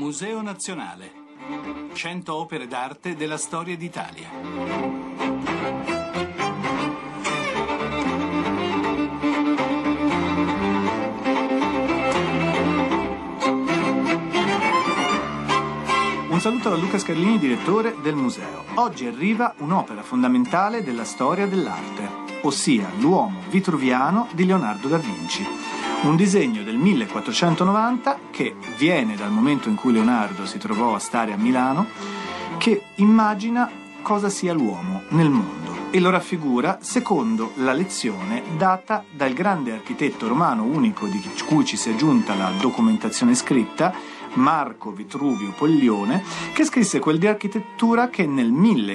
Museo Nazionale. 100 opere d'arte della storia d'Italia. Un saluto da Luca Scarlini, direttore del museo. Oggi arriva un'opera fondamentale della storia dell'arte, ossia l'uomo vitruviano di Leonardo da Vinci. Un disegno del 1490 che viene dal momento in cui Leonardo si trovò a stare a Milano, che immagina cosa sia l'uomo nel mondo e lo raffigura secondo la lezione data dal grande architetto romano unico di cui ci si è aggiunta la documentazione scritta, Marco Vitruvio Poglione, che scrisse quel di architettura che nel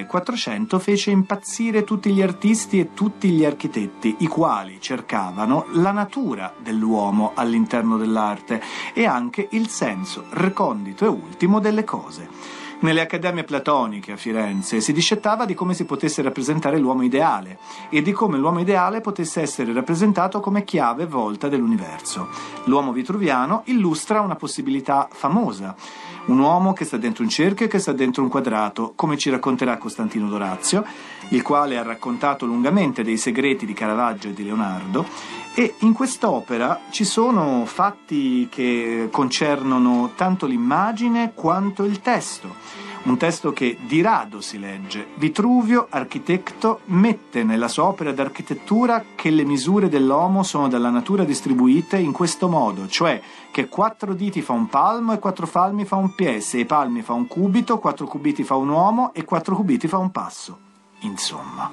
1400 fece impazzire tutti gli artisti e tutti gli architetti, i quali cercavano la natura dell'uomo all'interno dell'arte e anche il senso recondito e ultimo delle cose. Nelle accademie platoniche a Firenze si discettava di come si potesse rappresentare l'uomo ideale e di come l'uomo ideale potesse essere rappresentato come chiave volta dell'universo. L'uomo vitruviano illustra una possibilità famosa, un uomo che sta dentro un cerchio e che sta dentro un quadrato, come ci racconterà Costantino d'Orazio, il quale ha raccontato lungamente dei segreti di Caravaggio e di Leonardo. E in quest'opera ci sono fatti che concernono tanto l'immagine quanto il testo. Un testo che di rado si legge. Vitruvio, architetto, mette nella sua opera d'architettura che le misure dell'uomo sono dalla natura distribuite in questo modo, cioè che 4 diti fa un palmo e 4 palmi fa un piede, 6 palmi fa un cubito, 4 cubiti fa un uomo e 4 cubiti fa un passo. Insomma,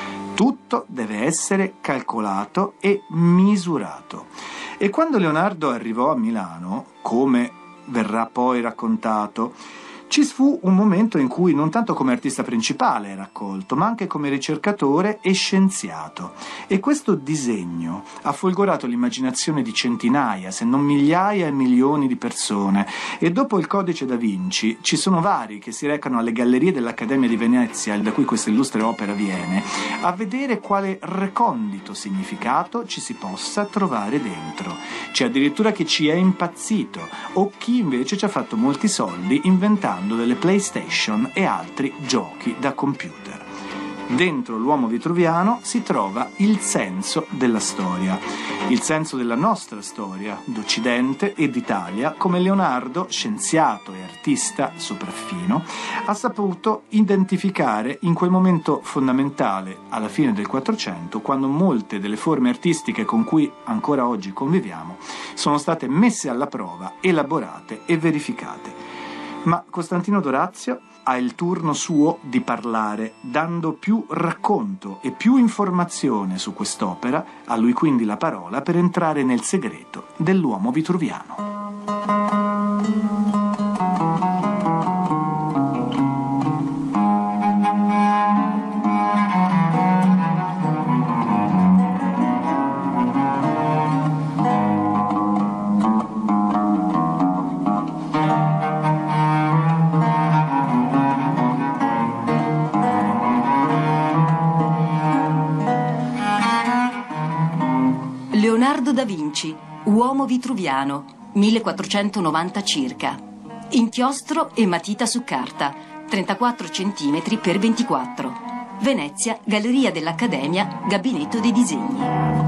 tutto deve essere calcolato e misurato. E quando Leonardo arrivò a Milano, come verrà poi raccontato, ci fu un momento in cui non tanto come artista principale era accolto, ma anche come ricercatore e scienziato. E questo disegno ha folgorato l'immaginazione di centinaia, se non migliaia e milioni di persone. E dopo il Codice da Vinci ci sono vari che si recano alle gallerie dell'Accademia di Venezia, da cui questa illustre opera viene, a vedere quale recondito significato ci si possa trovare dentro. C'è addirittura chi ci è impazzito, o chi invece ci ha fatto molti soldi inventando delle PlayStation e altri giochi da computer. Dentro l'uomo vitruviano si trova il senso della storia, il senso della nostra storia d'Occidente e d'Italia, come Leonardo, scienziato e artista sopraffino, ha saputo identificare in quel momento fondamentale alla fine del 400, quando molte delle forme artistiche con cui ancora oggi conviviamo sono state messe alla prova, elaborate e verificate. Ma Costantino d'Orazio ha il turno suo di parlare, dando più racconto e più informazione su quest'opera, a lui quindi la parola per entrare nel segreto dell'uomo vitruviano. Leonardo da Vinci, uomo vitruviano, 1490 circa. Inchiostro e matita su carta, 34 cm x 24. Venezia, Galleria dell'Accademia, Gabinetto dei Disegni.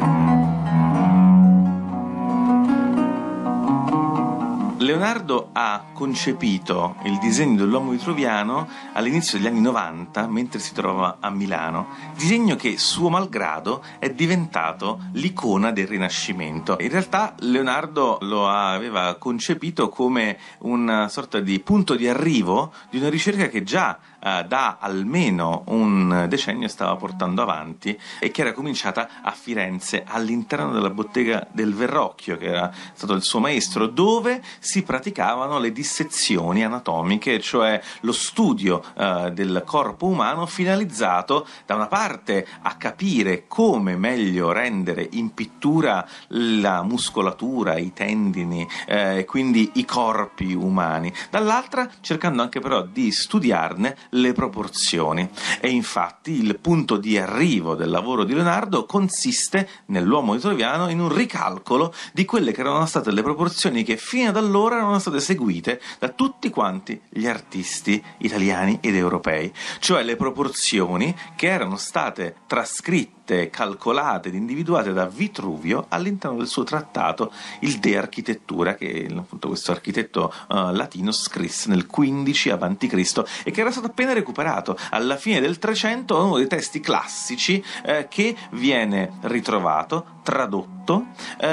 Leonardo ha concepito il disegno dell'uomo vitruviano all'inizio degli anni 90, mentre si trova a Milano, disegno che suo malgrado è diventato l'icona del Rinascimento. In realtà Leonardo lo aveva concepito come una sorta di punto di arrivo di una ricerca che già da almeno un decennio stava portando avanti e che era cominciata a Firenze all'interno della bottega del Verrocchio, che era stato il suo maestro, dove si praticavano le dissezioni anatomiche, cioè lo studio del corpo umano finalizzato da una parte a capire come meglio rendere in pittura la muscolatura, i tendini, quindi i corpi umani, dall'altra cercando anche però di studiarne le proporzioni. E infatti il punto di arrivo del lavoro di Leonardo consiste nell'uomo vitruviano in un ricalcolo di quelle che erano state le proporzioni che fino ad allora erano state seguite da tutti quanti gli artisti italiani ed europei, cioè le proporzioni che erano state trascritte, calcolate ed individuate da Vitruvio all'interno del suo trattato, il De Architectura, che appunto questo architetto latino scrisse nel 15 a.C. e che era stato appena recuperato alla fine del 300, uno dei testi classici che viene ritrovato, tradotto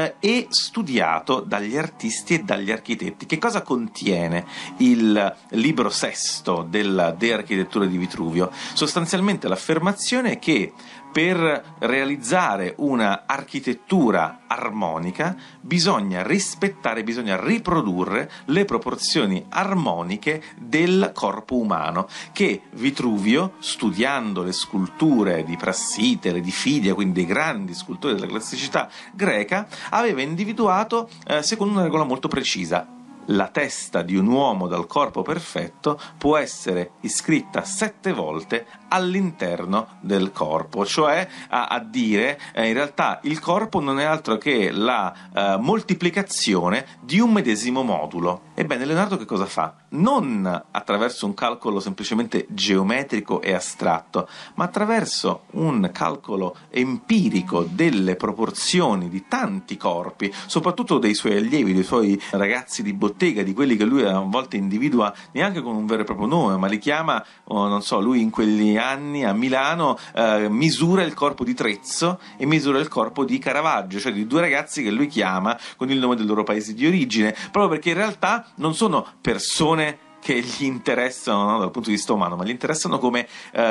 e studiato dagli artisti e dagli architetti. Che cosa contiene il libro sesto della De Architectura di Vitruvio? Sostanzialmente l'affermazione che per realizzare una architettura armonica bisogna rispettare, bisogna riprodurre le proporzioni armoniche del corpo umano, che Vitruvio, studiando le sculture di Prassitele, di Fidia, quindi dei grandi scultori della classicità greca, aveva individuato secondo una regola molto precisa. La testa di un uomo dal corpo perfetto può essere iscritta 7 volte all'interno del corpo, cioè a dire in realtà il corpo non è altro che la moltiplicazione di un medesimo modulo. Ebbene, Leonardo che cosa fa? Non attraverso un calcolo semplicemente geometrico e astratto, ma attraverso un calcolo empirico delle proporzioni di tanti corpi, soprattutto dei suoi allievi, dei suoi ragazzi di bottega, di quelli che lui a volte individua neanche con un vero e proprio nome, ma li chiama, non so, lui in quegli anni a Milano misura il corpo di Trezzo e misura il corpo di Caravaggio, cioè di 2 ragazzi che lui chiama con il nome del loro paese di origine, proprio perché in realtà non sono persone che gli interessano, no, dal punto di vista umano, ma gli interessano come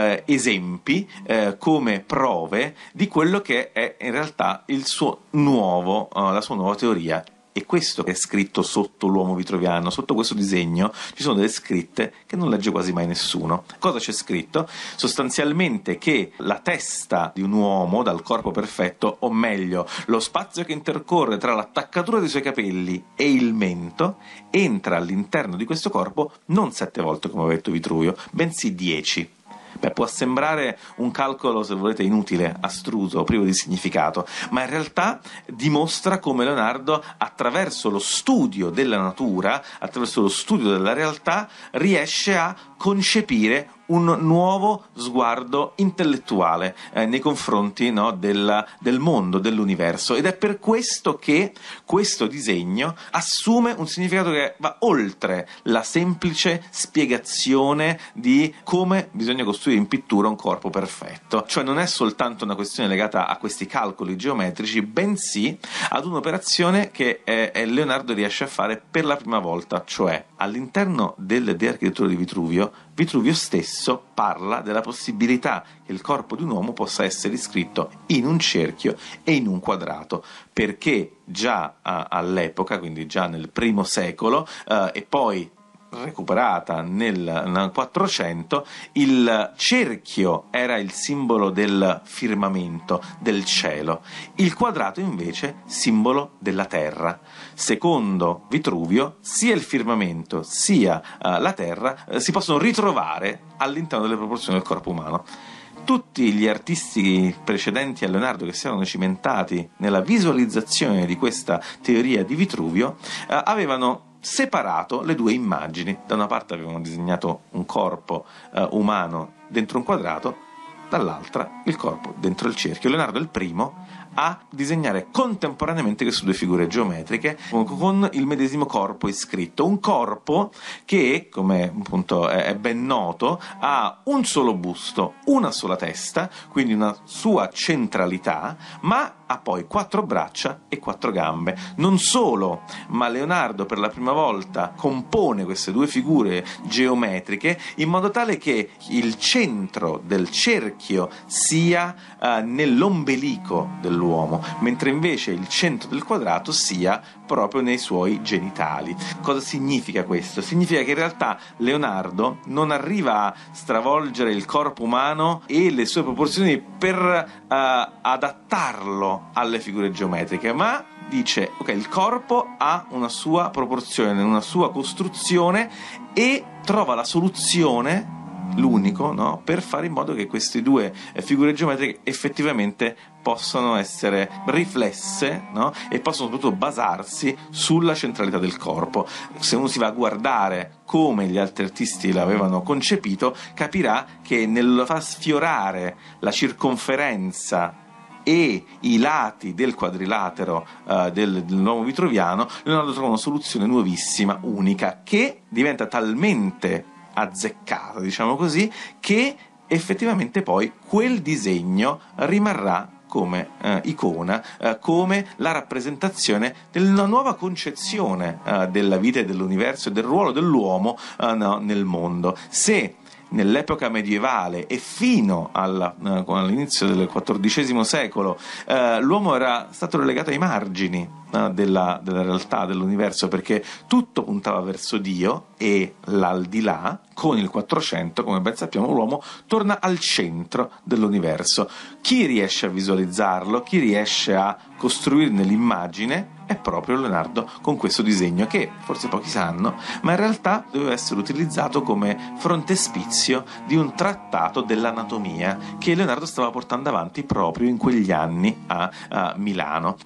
esempi, come prove di quello che è in realtà il suo nuovo, la sua nuova teoria. E questo è scritto sotto l'uomo vitruviano. Sotto questo disegno ci sono delle scritte che non legge quasi mai nessuno. Cosa c'è scritto? Sostanzialmente che la testa di un uomo dal corpo perfetto, o meglio, lo spazio che intercorre tra l'attaccatura dei suoi capelli e il mento, entra all'interno di questo corpo non 7 volte, come aveva detto Vitruvio, bensì 10. Beh, può sembrare un calcolo, se volete, inutile, astruso, privo di significato, ma in realtà dimostra come Leonardo, attraverso lo studio della natura, attraverso lo studio della realtà, riesce a concepire un nuovo sguardo intellettuale nei confronti, no, del mondo, dell'universo, ed è per questo che questo disegno assume un significato che va oltre la semplice spiegazione di come bisogna costruire in pittura un corpo perfetto, cioè non è soltanto una questione legata a questi calcoli geometrici, bensì ad un'operazione che Leonardo riesce a fare per la prima volta, cioè all'interno De Architectura di Vitruvio stesso parla della possibilità che il corpo di un uomo possa essere iscritto in un cerchio e in un quadrato, perché già all'epoca, quindi già nel I secolo, e poi recuperata nel 400, il cerchio era il simbolo del firmamento, del cielo, il quadrato invece simbolo della terra. Secondo Vitruvio, sia il firmamento sia la terra si possono ritrovare all'interno delle proporzioni del corpo umano. Tutti gli artisti precedenti a Leonardo che si erano cimentati nella visualizzazione di questa teoria di Vitruvio avevano separato le 2 immagini. Da una parte avevano disegnato un corpo umano dentro un quadrato, dall'altra il corpo dentro il cerchio. Leonardo è il primo a disegnare contemporaneamente queste 2 figure geometriche con il medesimo corpo iscritto, un corpo che, come appunto è ben noto, ha un solo busto, una sola testa, quindi una sua centralità, ma ha poi 4 braccia e 4 gambe. Non solo, ma Leonardo per la prima volta compone queste 2 figure geometriche in modo tale che il centro del cerchio sia nell'ombelico dell'uomo, mentre invece il centro del quadrato sia proprio nei suoi genitali. Cosa significa questo? Significa che in realtà Leonardo non arriva a stravolgere il corpo umano e le sue proporzioni per adattarlo alle figure geometriche, ma dice ok, il corpo ha una sua proporzione, una sua costruzione, e trova la soluzione l'unico, no? Per fare in modo che queste due figure geometriche effettivamente possono essere riflesse, no? E possono soprattutto basarsi sulla centralità del corpo. Se uno si va a guardare come gli altri artisti l'avevano concepito, capirà che nel far sfiorare la circonferenza e i lati del quadrilatero dell'uomo vitruviano, Leonardo trova una soluzione nuovissima, unica, che diventa talmente azzeccata, diciamo così, che effettivamente poi quel disegno rimarrà come icona, come la rappresentazione della nuova concezione della vita e dell'universo e del ruolo dell'uomo nel mondo. Se nell'epoca medievale e fino all'inizio del XIV secolo l'uomo era stato relegato ai margini della realtà dell'universo, perché tutto puntava verso Dio e l'aldilà. Con il 400, come ben sappiamo, l'uomo torna al centro dell'universo. Chi riesce a visualizzarlo, chi riesce a costruirne l'immagine, è proprio Leonardo con questo disegno, che forse pochi sanno, ma in realtà doveva essere utilizzato come frontespizio di un trattato dell'anatomia che Leonardo stava portando avanti proprio in quegli anni a Milano.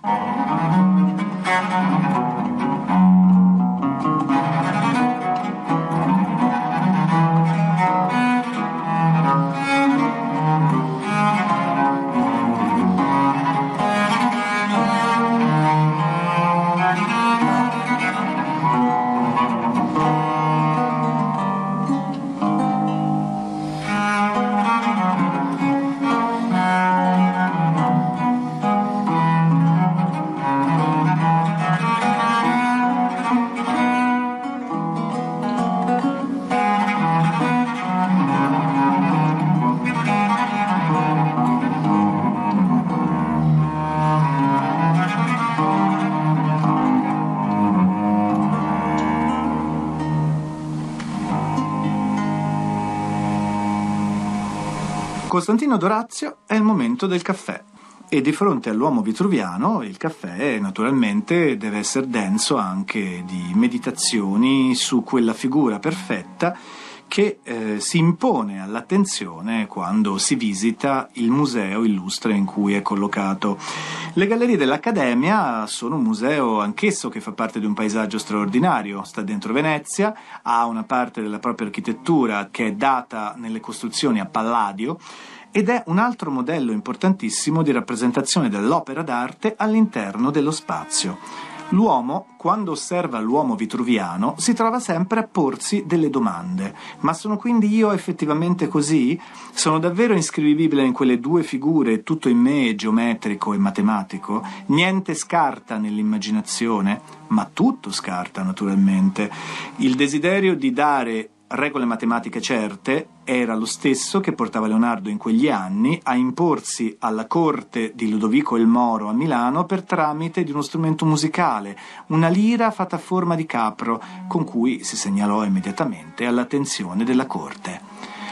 Costantino Dorazio è il momento del caffè e di fronte all'uomo vitruviano il caffè naturalmente deve essere denso anche di meditazioni su quella figura perfetta che si impone all'attenzione quando si visita il museo illustre in cui è collocato. Le Gallerie dell'Accademia sono un museo anch'esso che fa parte di un paesaggio straordinario, sta dentro Venezia, ha una parte della propria architettura che è data nelle costruzioni a Palladio ed è un altro modello importantissimo di rappresentazione dell'opera d'arte all'interno dello spazio. L'uomo, quando osserva l'uomo vitruviano, si trova sempre a porsi delle domande. Ma sono quindi io effettivamente così? Sono davvero iscrivibile in quelle due figure, tutto in me è geometrico e matematico? Niente scarta nell'immaginazione? Ma tutto scarta, naturalmente. Il desiderio di dare regole matematiche certe era lo stesso che portava Leonardo in quegli anni a imporsi alla corte di Ludovico il Moro a Milano per tramite di uno strumento musicale, una lira fatta a forma di capro, con cui si segnalò immediatamente all'attenzione della corte.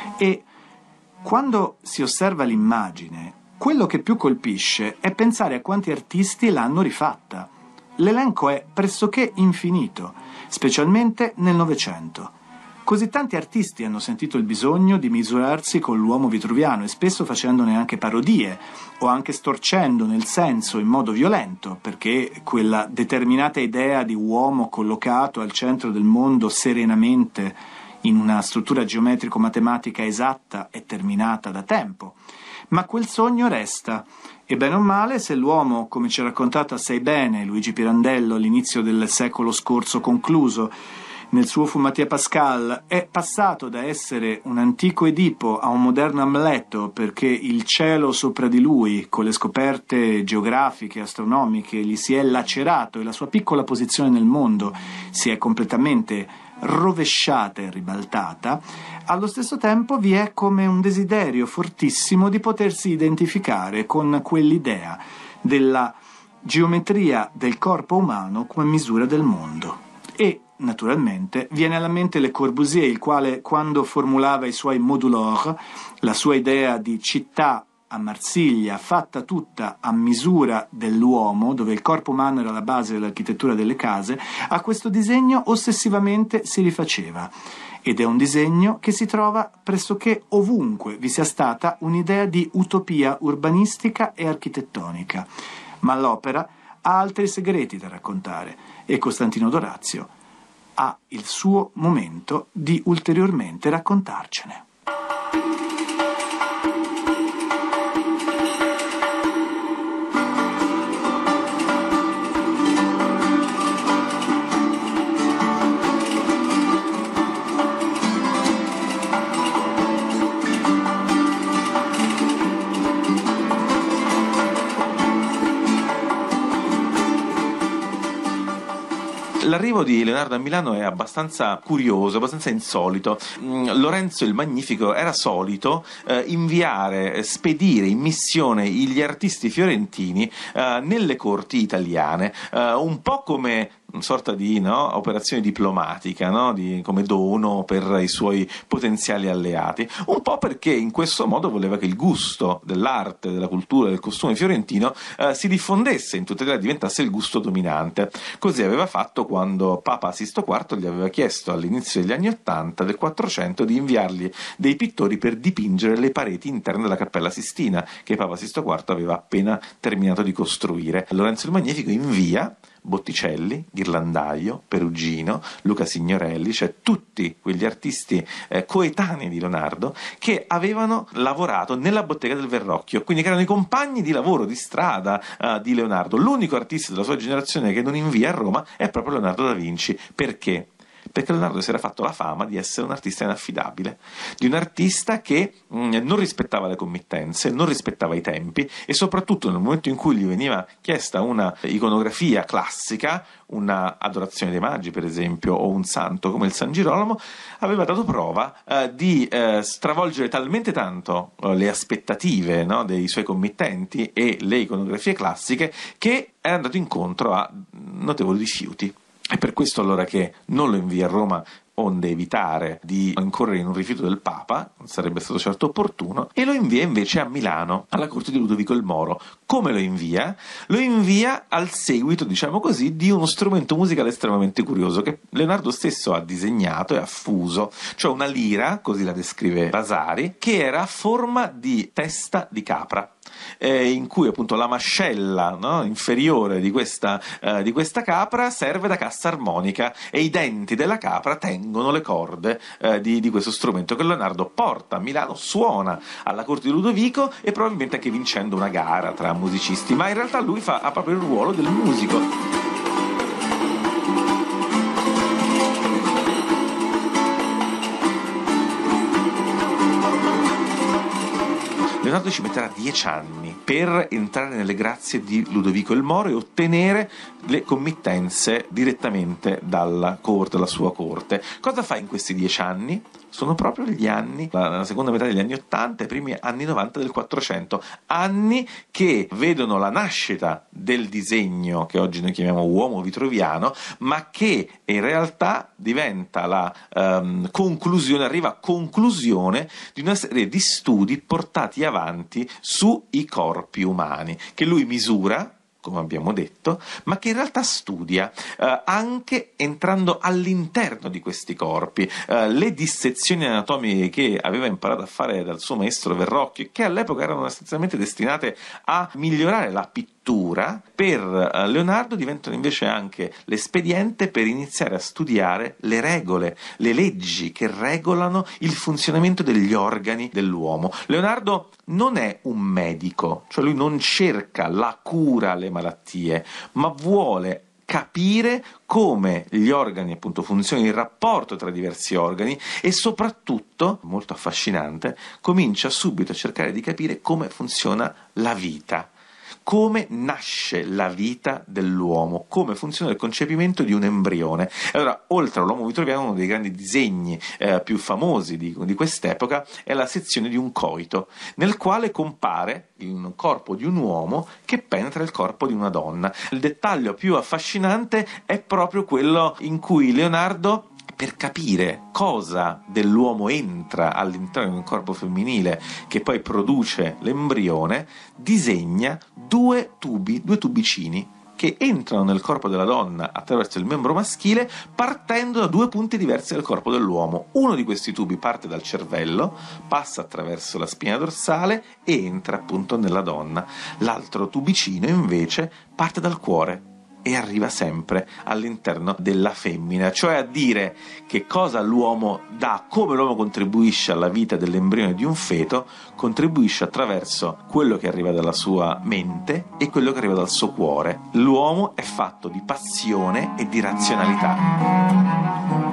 E quando si osserva l'immagine, quello che più colpisce è pensare a quanti artisti l'hanno rifatta. L'elenco è pressoché infinito, specialmente nel Novecento. Così tanti artisti hanno sentito il bisogno di misurarsi con l'uomo vitruviano e spesso facendone anche parodie o anche storcendo nel senso in modo violento, perché quella determinata idea di uomo collocato al centro del mondo serenamente in una struttura geometrico-matematica esatta è terminata da tempo. Ma quel sogno resta. E bene o male, se l'uomo, come ci ha raccontato assai bene Luigi Pirandello all'inizio del secolo scorso concluso, nel suo Fu Mattia Pascal, è passato da essere un antico Edipo a un moderno Amleto perché il cielo sopra di lui, con le scoperte geografiche, astronomiche, gli si è lacerato e la sua piccola posizione nel mondo si è completamente rovesciata e ribaltata, allo stesso tempo vi è come un desiderio fortissimo di potersi identificare con quell'idea della geometria del corpo umano come misura del mondo. E naturalmente viene alla mente Le Corbusier, il quale, quando formulava i suoi modulor, la sua idea di città a Marsiglia, fatta tutta a misura dell'uomo, dove il corpo umano era la base dell'architettura delle case, a questo disegno ossessivamente si rifaceva. Ed è un disegno che si trova pressoché ovunque vi sia stata un'idea di utopia urbanistica e architettonica. Ma l'opera ha altri segreti da raccontare e Costantino Dorazio ha il suo momento di ulteriormente raccontarcene. L'arrivo di Leonardo a Milano è abbastanza curioso, abbastanza insolito. Lorenzo il Magnifico era solito spedire in missione gli artisti fiorentini nelle corti italiane, un po' come una sorta di operazione diplomatica, come dono per i suoi potenziali alleati, un po' perché in questo modo voleva che il gusto dell'arte, della cultura, del costume fiorentino si diffondesse in tutta l'Italia, diventasse il gusto dominante. Così aveva fatto quando Papa Sisto IV gli aveva chiesto all'inizio degli anni '80 del 400 di inviargli dei pittori per dipingere le pareti interne della Cappella Sistina che Papa Sisto IV aveva appena terminato di costruire. Lorenzo il Magnifico invia Botticelli, Ghirlandaio, Perugino, Luca Signorelli, cioè tutti quegli artisti coetanei di Leonardo che avevano lavorato nella bottega del Verrocchio, quindi che erano i compagni di lavoro, di strada di Leonardo. L'unico artista della sua generazione che non invia a Roma è proprio Leonardo da Vinci. Perché? Perché Leonardo si era fatto la fama di essere un artista inaffidabile, di un artista che non rispettava le committenze, non rispettava i tempi e soprattutto nel momento in cui gli veniva chiesta una iconografia classica, una adorazione dei magi per esempio o un santo come il San Girolamo, aveva dato prova di stravolgere talmente tanto le aspettative dei suoi committenti e le iconografie classiche che era andato incontro a notevoli rifiuti. È per questo allora che non lo invia a Roma, onde evitare di incorrere in un rifiuto del Papa, non sarebbe stato certo opportuno, e lo invia invece a Milano, alla corte di Ludovico il Moro. Come lo invia? Lo invia al seguito, diciamo così, di uno strumento musicale estremamente curioso che Leonardo stesso ha disegnato e ha fuso, cioè una lira, così la descrive Vasari, che era a forma di testa di capra. In cui appunto la mascella inferiore di questa capra serve da cassa armonica e i denti della capra tengono le corde di questo strumento che Leonardo porta a Milano, suona alla corte di Ludovico e probabilmente anche vincendo una gara tra musicisti, ma in realtà lui ha proprio il ruolo del musico. Leonardo ci metterà 10 anni per entrare nelle grazie di Ludovico il Moro e ottenere le committenze direttamente dalla sua corte. Cosa fa in questi 10 anni? Sono proprio gli anni, la seconda metà degli anni '80 e i primi anni '90 del 400, anni che vedono la nascita del disegno che oggi noi chiamiamo uomo vitruviano, ma che in realtà diventa la conclusione, arriva a conclusione di una serie di studi portati avanti sui corpi umani, che lui misura, come abbiamo detto, ma che in realtà studia anche entrando all'interno di questi corpi. Le dissezioni anatomiche che aveva imparato a fare dal suo maestro Verrocchio, che all'epoca erano essenzialmente destinate a migliorare la pittura, per Leonardo diventano invece anche l'espediente per iniziare a studiare le regole, le leggi che regolano il funzionamento degli organi dell'uomo. Leonardo non è un medico, cioè lui non cerca la cura alle malattie, ma vuole capire come gli organi appunto funzionano, il rapporto tra diversi organi e soprattutto, molto affascinante, comincia subito a cercare di capire come funziona la vita. Come nasce la vita dell'uomo, come funziona il concepimento di un embrione. Allora, oltre all'uomo vitruviano, uno dei grandi disegni più famosi di quest'epoca è la sezione di un coito, nel quale compare il corpo di un uomo che penetra il corpo di una donna. Il dettaglio più affascinante è proprio quello in cui Leonardo per capire cosa dell'uomo entra all'interno di un corpo femminile che poi produce l'embrione, disegna due tubicini che entrano nel corpo della donna attraverso il membro maschile, partendo da due punti diversi del corpo dell'uomo. Uno di questi tubi parte dal cervello, passa attraverso la spina dorsale e entra appunto nella donna. L'altro tubicino invece parte dal cuore e arriva sempre all'interno della femmina, cioè a dire che cosa l'uomo dà, come l'uomo contribuisce alla vita dell'embrione di un feto, contribuisce attraverso quello che arriva dalla sua mente e quello che arriva dal suo cuore. L'uomo è fatto di passione e di razionalità.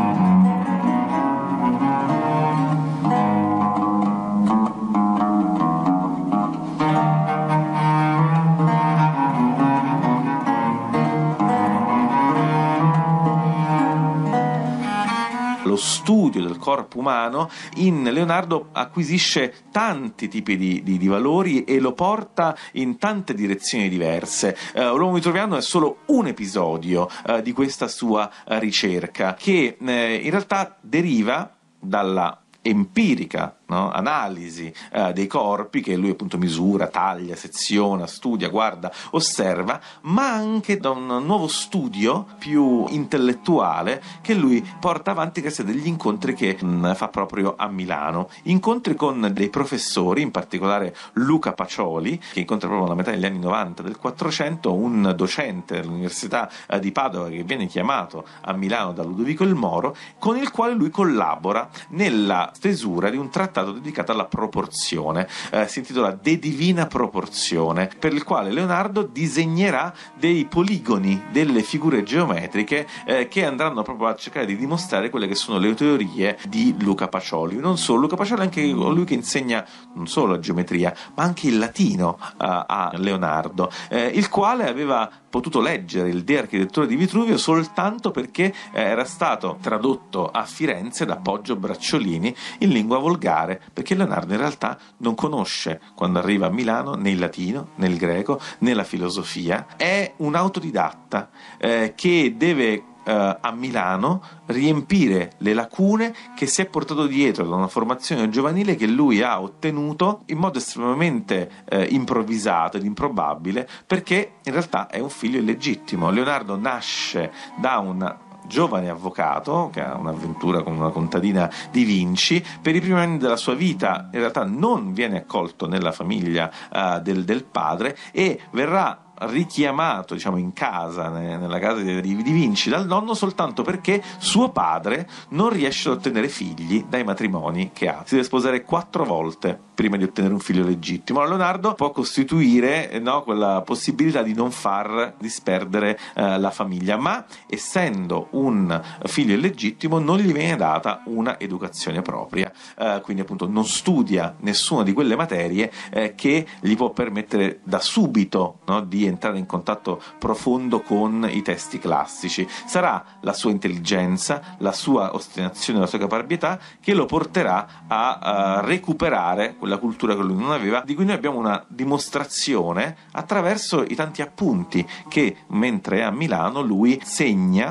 Lo studio del corpo umano in Leonardo acquisisce tanti tipi di valori e lo porta in tante direzioni diverse. L'uomo vitruviano è solo un episodio di questa sua ricerca, che in realtà deriva dalla empirica, no? Analisi dei corpi che lui appunto misura, taglia, seziona, studia, guarda, osserva, ma anche da un nuovo studio più intellettuale che lui porta avanti grazie a degli incontri che fa proprio a Milano. Incontri con dei professori, in particolare Luca Pacioli, che incontra proprio alla metà degli anni 90 del 400, un docente dell'Università di Padova che viene chiamato a Milano da Ludovico il Moro, con il quale lui collabora nella stesura di un trattato dedicato alla proporzione, si intitola De Divina Proporzione, per il quale Leonardo disegnerà dei poligoni, delle figure geometriche che andranno proprio a cercare di dimostrare quelle che sono le teorie di Luca Pacioli. Non solo Luca Pacioli, anche lui che insegna non solo la geometria ma anche il latino a Leonardo, il quale aveva potuto leggere il De Architettura di Vitruvio soltanto perché era stato tradotto a Firenze da Poggio Bracciolini in lingua volgare, perché Leonardo in realtà non conosce, quando arriva a Milano, né il latino, né il greco, né la filosofia. È un autodidatta che deve a Milano riempire le lacune che si è portato dietro da una formazione giovanile che lui ha ottenuto in modo estremamente improvvisato ed improbabile, perché in realtà è un figlio illegittimo. Leonardo nasce da un giovane avvocato che ha un'avventura con una contadina di Vinci. Per i primi anni della sua vita in realtà non viene accolto nella famiglia del padre e verrà richiamato, diciamo, in casa, nella casa di Vinci dal nonno, soltanto perché suo padre non riesce ad ottenere figli dai matrimoni che ha. Si deve sposare 4 volte prima di ottenere un figlio legittimo. Leonardo può costituire quella possibilità di non far disperdere la famiglia, ma essendo un figlio illegittimo non gli viene data una educazione propria, quindi appunto non studia nessuna di quelle materie che gli può permettere da subito di entrare in contatto profondo con i testi classici. Sarà la sua intelligenza, la sua ostinazione, la sua caparbietà che lo porterà a recuperare quella cultura che lui non aveva, di cui noi abbiamo una dimostrazione attraverso i tanti appunti che, mentre è a Milano, lui segna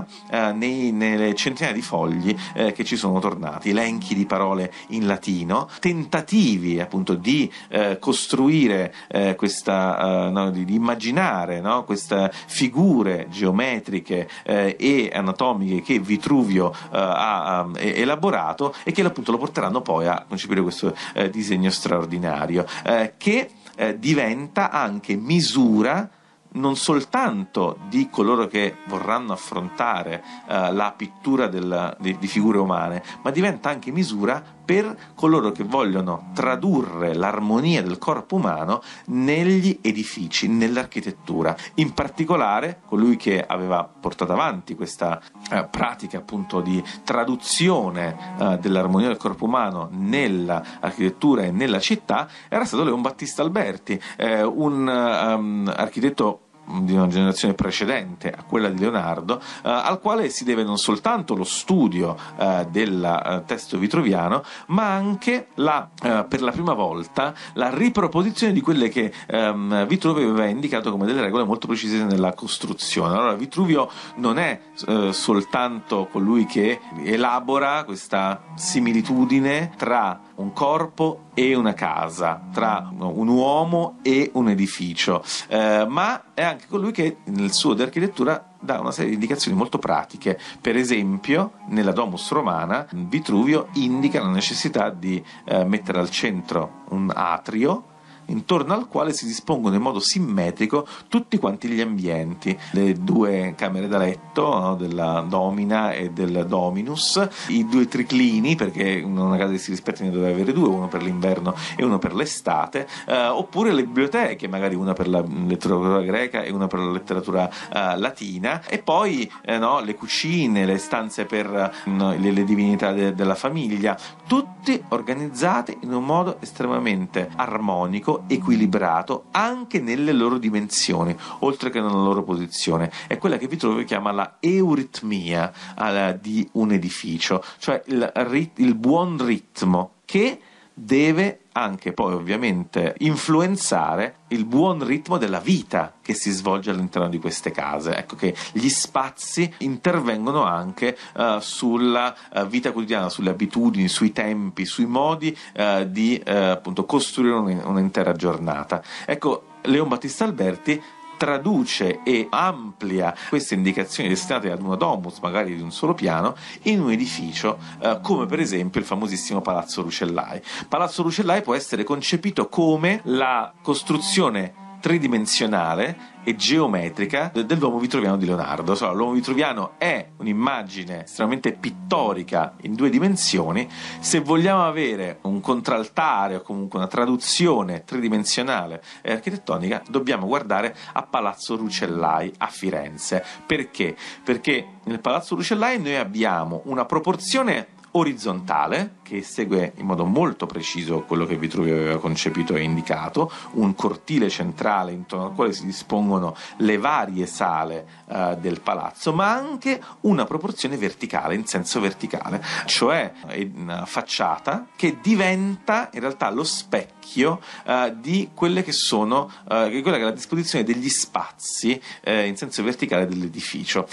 nelle centinaia di fogli che ci sono tornati, elenchi di parole in latino, tentativi appunto di costruire di immaginare queste figure geometriche e anatomiche che Vitruvio ha elaborato e che appunto lo porteranno poi a concepire questo disegno straordinario che diventa anche misura non soltanto di coloro che vorranno affrontare la pittura di figure umane, ma diventa anche misura per coloro che vogliono tradurre l'armonia del corpo umano negli edifici, nell'architettura. In particolare, colui che aveva portato avanti questa pratica appunto di traduzione dell'armonia del corpo umano nell'architettura e nella città era stato Leon Battista Alberti, un architetto di una generazione precedente a quella di Leonardo, al quale si deve non soltanto lo studio del testo vitruviano, ma anche per la prima volta la riproposizione di quelle che Vitruvio aveva indicato come delle regole molto precise nella costruzione. Allora Vitruvio non è soltanto colui che elabora questa similitudine tra un corpo e una casa, tra un uomo e un edificio, ma è anche colui che nel suo di architettura dà una serie di indicazioni molto pratiche. Per esempio, nella Domus Romana, Vitruvio indica la necessità di mettere al centro un atrio intorno al quale si dispongono in modo simmetrico tutti quanti gli ambienti, le due camere da letto, no, della domina e del dominus, i due triclini, perché una casa che si rispetta ne deve avere due, uno per l'inverno e uno per l'estate, oppure le biblioteche, magari una per la letteratura greca e una per la letteratura latina, e poi le cucine, le stanze per le divinità della famiglia, tutti organizzati in un modo estremamente armonico, equilibrato anche nelle loro dimensioni, oltre che nella loro posizione. È quella che Vitruvio chiama la euritmia di un edificio, cioè il buon ritmo, che deve anche poi ovviamente influenzare il buon ritmo della vita che si svolge all'interno di queste case. Ecco che gli spazi intervengono anche sulla vita quotidiana, sulle abitudini, sui tempi, sui modi di appunto costruire un'intera giornata. Ecco, Leon Battista Alberti traduce e amplia queste indicazioni destinate ad una domus, magari di un solo piano, in un edificio come per esempio il famosissimo Palazzo Rucellai. Palazzo Rucellai può essere concepito come la costruzione tridimensionale e geometrica dell'uomo vitruviano di Leonardo. L'uomo vitruviano è un'immagine estremamente pittorica in due dimensioni. Se vogliamo avere un contraltare o comunque una traduzione tridimensionale e architettonica, dobbiamo guardare a Palazzo Rucellai a Firenze. Perché? Perché nel Palazzo Rucellai noi abbiamo una proporzione orizzontale che segue in modo molto preciso quello che Vitruvio aveva concepito e indicato, un cortile centrale intorno al quale si dispongono le varie sale del palazzo, ma anche una proporzione verticale, in senso verticale, cioè una facciata che diventa in realtà lo specchio di quelle che sono quella che è la disposizione degli spazi in senso verticale dell'edificio.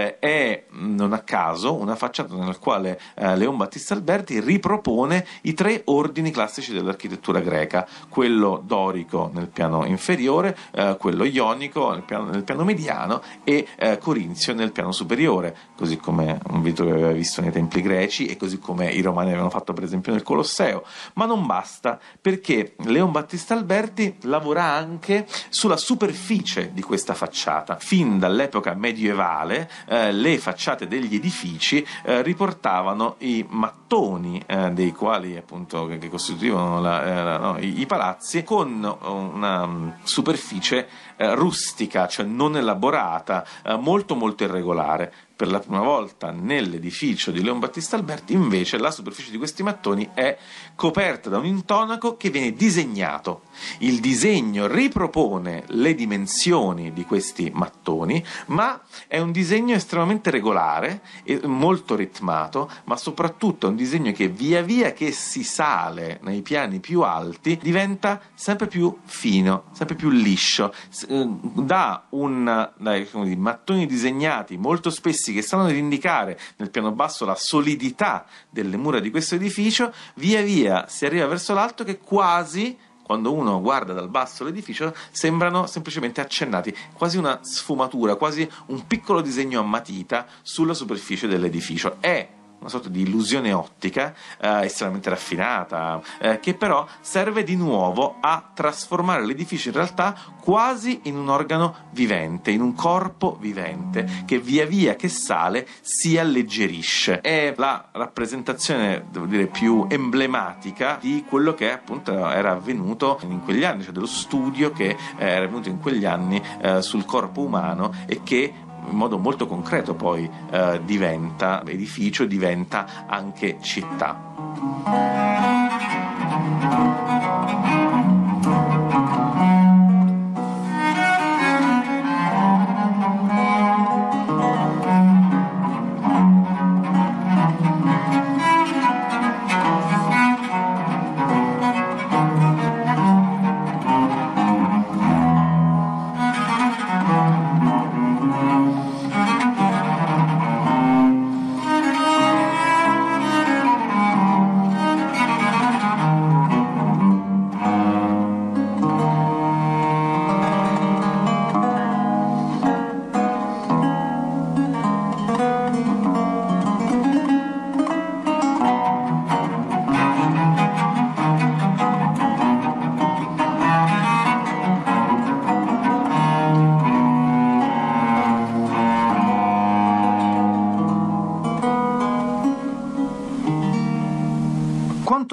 È non a caso una facciata nella quale Leon Battista Alberti ripropone i tre ordini classici dell'architettura greca: quello dorico nel piano inferiore, quello ionico nel piano mediano e corinzio nel piano superiore, così come Vitruvio aveva visto nei templi greci e così come i romani avevano fatto per esempio nel Colosseo. Ma non basta, perché Leon Battista Alberti lavora anche sulla superficie di questa facciata. Fin dall'epoca medievale le facciate degli edifici riportavano i mattoni dei quali appunto che costituivano i palazzi, con una superficie rustica, cioè non elaborata, molto molto irregolare. Per la prima volta nell'edificio di Leon Battista Alberti invece la superficie di questi mattoni è coperta da un intonaco che viene disegnato. Il disegno ripropone le dimensioni di questi mattoni, ma è un disegno estremamente regolare e molto ritmato, ma soprattutto è un disegno che via via che si sale nei piani più alti diventa sempre più fino, sempre più liscio, dà mattoni disegnati molto spessi che stanno ad indicare nel piano basso la solidità delle mura di questo edificio. Via via si arriva verso l'alto che quasi, quando uno guarda dal basso l'edificio, sembrano semplicemente accennati, quasi una sfumatura, quasi un piccolo disegno a matita sulla superficie dell'edificio. È una sorta di illusione ottica estremamente raffinata, che però serve di nuovo a trasformare l'edificio in realtà quasi in un organo vivente, in un corpo vivente che via via che sale si alleggerisce. È la rappresentazione, devo dire, più emblematica di quello che appunto era avvenuto in quegli anni, cioè dello studio che era avvenuto in quegli anni sul corpo umano e che in modo molto concreto poi diventa edificio, diventa anche città.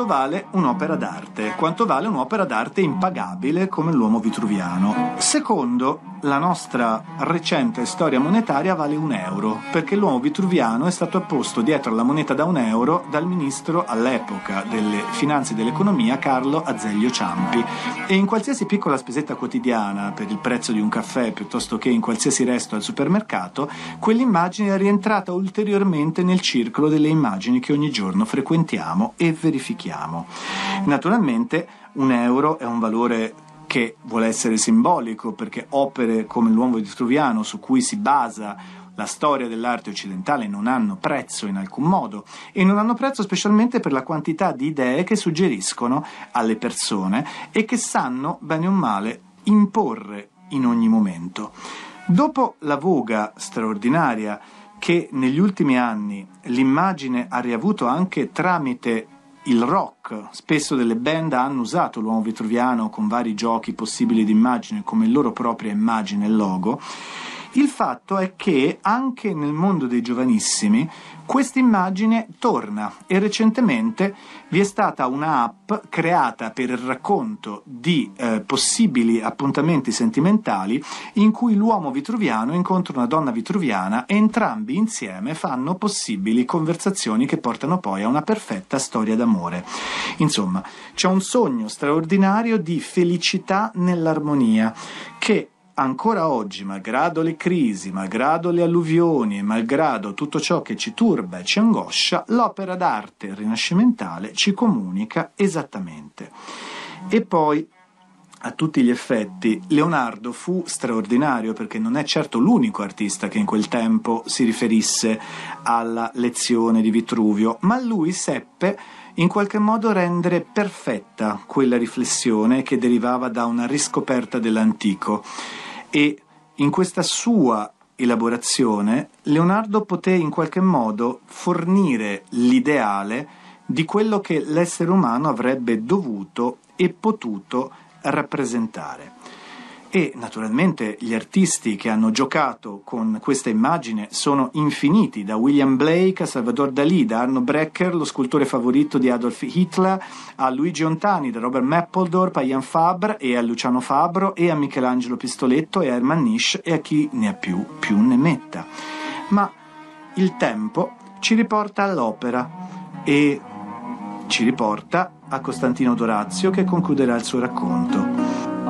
quanto vale un'opera d'arte, quanto vale un'opera d'arte impagabile come l'Uomo Vitruviano. Secondo la nostra recente storia monetaria vale €1, perché l'Uomo Vitruviano è stato apposto dietro alla moneta da €1 dal ministro all'epoca delle finanze e dell'economia Carlo Azeglio Ciampi, e in qualsiasi piccola spesetta quotidiana per il prezzo di un caffè piuttosto che in qualsiasi resto al supermercato, quell'immagine è rientrata ulteriormente nel circolo delle immagini che ogni giorno frequentiamo e verifichiamo. Naturalmente €1 è un valore che vuole essere simbolico, perché opere come l'Uomo Vitruviano, su cui si basa la storia dell'arte occidentale, non hanno prezzo in alcun modo, e non hanno prezzo specialmente per la quantità di idee che suggeriscono alle persone e che sanno, bene o male, imporre in ogni momento. Dopo la voga straordinaria che negli ultimi anni l'immagine ha riavuto anche tramite il rock, spesso delle band hanno usato l'Uomo Vitruviano con vari giochi possibili di immagine come loro propria immagine e logo, il fatto è che anche nel mondo dei giovanissimi questa immagine torna, e recentemente vi è stata un'app creata per il racconto di possibili appuntamenti sentimentali in cui l'uomo vitruviano incontra una donna vitruviana e entrambi insieme fanno possibili conversazioni che portano poi a una perfetta storia d'amore. Insomma, c'è un sogno straordinario di felicità nell'armonia che ancora oggi, malgrado le crisi, malgrado le alluvioni e malgrado tutto ciò che ci turba e ci angoscia, l'opera d'arte rinascimentale ci comunica esattamente. E poi, a tutti gli effetti, Leonardo fu straordinario perché non è certo l'unico artista che in quel tempo si riferisse alla lezione di Vitruvio, ma lui seppe in qualche modo rendere perfetta quella riflessione che derivava da una riscoperta dell'antico, e in questa sua elaborazione Leonardo poté in qualche modo fornire l'ideale di quello che l'essere umano avrebbe dovuto e potuto rappresentare. E naturalmente gli artisti che hanno giocato con questa immagine sono infiniti, da William Blake a Salvador Dalì, da Arno Brecker, lo scultore favorito di Adolf Hitler, a Luigi Ontani, da Robert Mapplethorpe a Jan Fabre e a Luciano Fabro e a Michelangelo Pistoletto e a Hermann Nisch e a chi ne ha più ne metta. Ma il tempo ci riporta all'opera e ci riporta a Costantino Dorazio, che concluderà il suo racconto.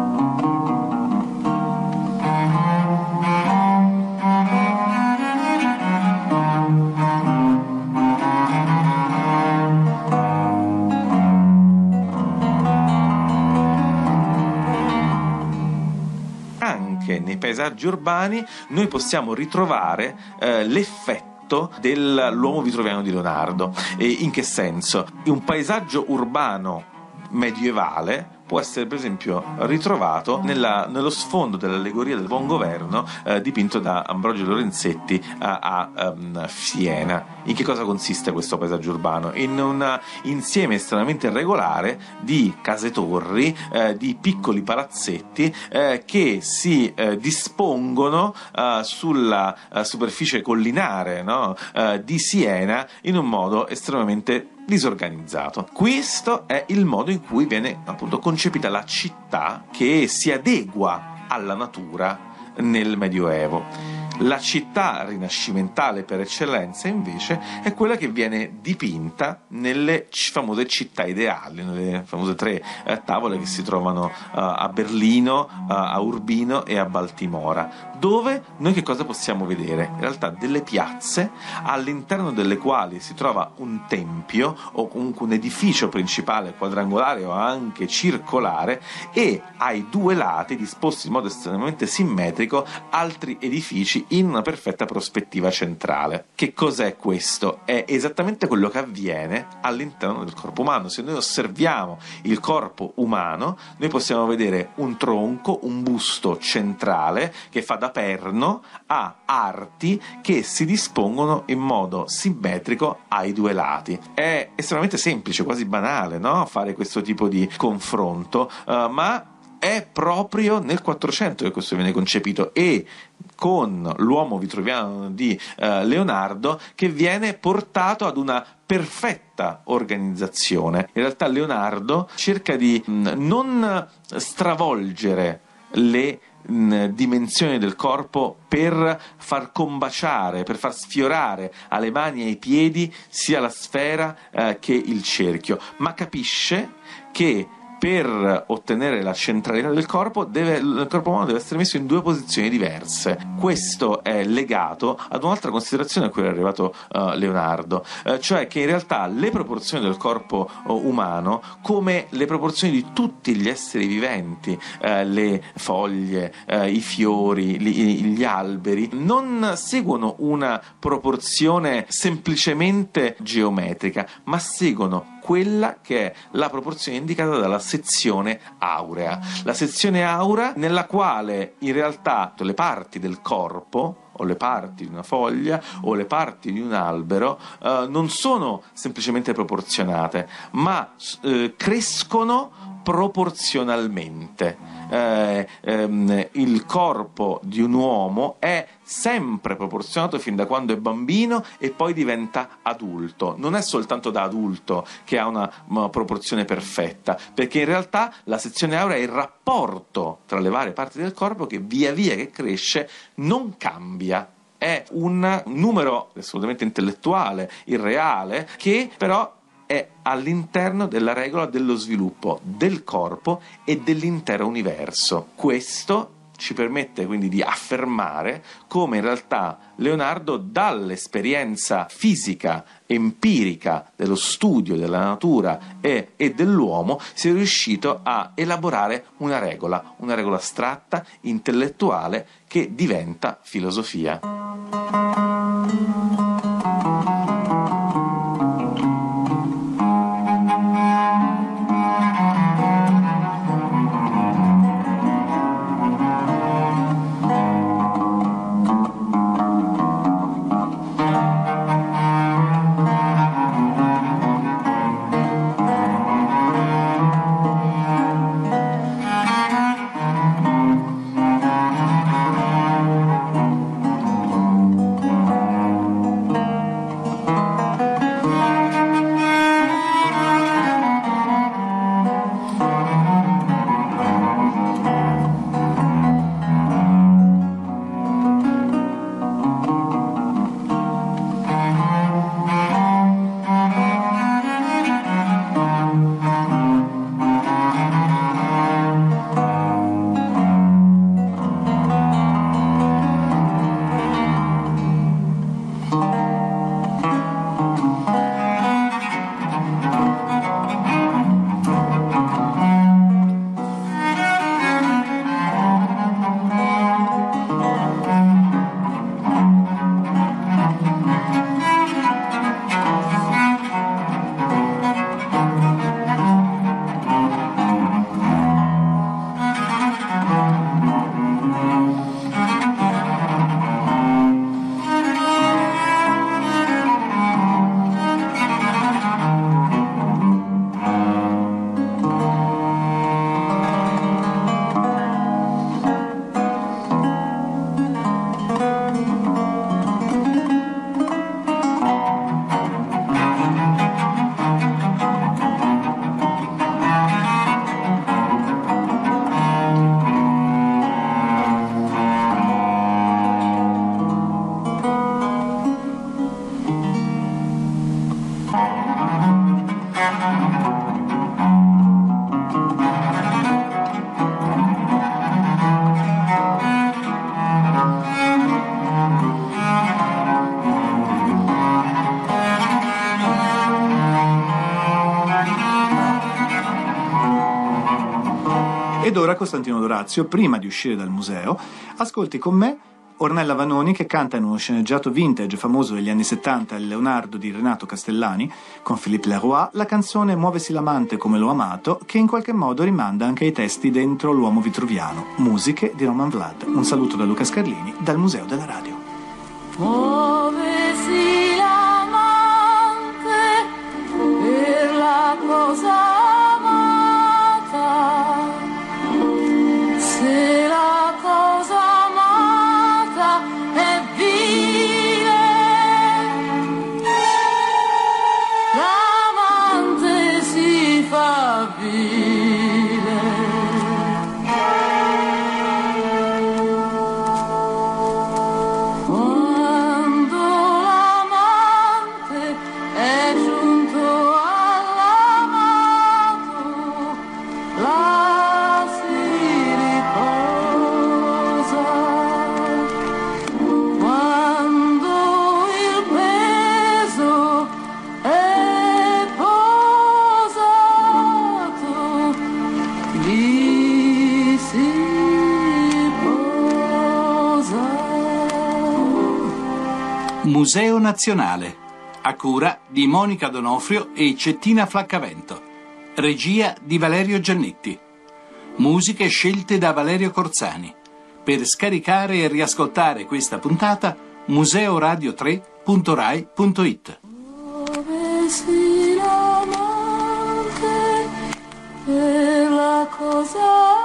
Nei paesaggi urbani noi possiamo ritrovare l'effetto dell'uomo vitruviano di Leonardo. E in che senso? Un paesaggio urbano medievale può essere per esempio ritrovato nello sfondo dell'allegoria del buon governo dipinto da Ambrogio Lorenzetti a Siena. In che cosa consiste questo paesaggio urbano? In un insieme estremamente regolare di case-torri, di piccoli palazzetti che si dispongono sulla superficie collinare, no? Di Siena in un modo estremamente disorganizzato. Questo è il modo in cui viene appunto concepita la città che si adegua alla natura nel Medioevo. La città rinascimentale per eccellenza invece è quella che viene dipinta nelle famose città ideali, nelle famose 3 tavole che si trovano a Berlino, a Urbino e a Baltimora, dove noi che cosa possiamo vedere? In realtà delle piazze all'interno delle quali si trova un tempio o comunque un edificio principale quadrangolare o anche circolare, e ai 2 lati, disposti in modo estremamente simmetrico, altri edifici in una perfetta prospettiva centrale. Che cos'è questo? È esattamente quello che avviene all'interno del corpo umano. Se noi osserviamo il corpo umano, noi possiamo vedere un tronco, un busto centrale che fa da perno a arti che si dispongono in modo simmetrico ai 2 lati. È estremamente semplice, quasi banale, no? Fare questo tipo di confronto, ma è proprio nel 400 che questo viene concepito, e con l'uomo vitruviano di Leonardo che viene portato ad una perfetta organizzazione. In realtà Leonardo cerca di non stravolgere le dimensioni del corpo per far combaciare, per far sfiorare alle mani e ai piedi sia la sfera che il cerchio, ma capisce che per ottenere la centralità del corpo, il corpo umano deve essere messo in due posizioni diverse. Questo è legato ad un'altra considerazione a cui è arrivato Leonardo, cioè che in realtà le proporzioni del corpo umano, come le proporzioni di tutti gli esseri viventi, le foglie, i fiori, gli alberi, non seguono una proporzione semplicemente geometrica, ma seguono quella che è la proporzione indicata dalla sezione aurea. La sezione aurea nella quale in realtà le parti del corpo o le parti di una foglia o le parti di un albero non sono semplicemente proporzionate, ma crescono proporzionalmente. Il corpo di un uomo è sempre proporzionato fin da quando è bambino e poi diventa adulto. Non è soltanto da adulto che ha una proporzione perfetta, perché in realtà la sezione aurea è il rapporto tra le varie parti del corpo che via via che cresce non cambia. È un numero assolutamente intellettuale, irreale, che però è all'interno della regola dello sviluppo del corpo e dell'intero universo. Questo ci permette quindi di affermare come in realtà Leonardo, dall'esperienza fisica, empirica, dello studio della natura e dell'uomo, sia riuscito a elaborare una regola astratta, intellettuale, che diventa filosofia. Ed ora Costantino Dorazio, prima di uscire dal museo, ascolti con me Ornella Vanoni che canta in uno sceneggiato vintage famoso degli anni 70, il Leonardo di Renato Castellani, con Philippe Leroy, la canzone Muovesi l'amante come l'ho amato, che in qualche modo rimanda anche ai testi dentro l'uomo vitruviano, musiche di Roman Vlad. Un saluto da Luca Scarlini, dal Museo della Radio. Muovesi l'amante per la cosa amata, Museo Nazionale, a cura di Monica Donofrio e Cettina Flaccavento. Regia di Valerio Giannetti. Musiche scelte da Valerio Corzani. Per scaricare e riascoltare questa puntata, museoradio3.rai.it. Dove si l'amante e la cosa